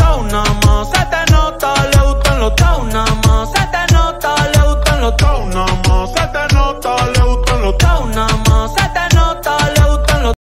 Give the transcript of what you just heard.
trau nada más. Se te nota, le gustan los trau nada más. Se te nota, le gustan los trau nada más.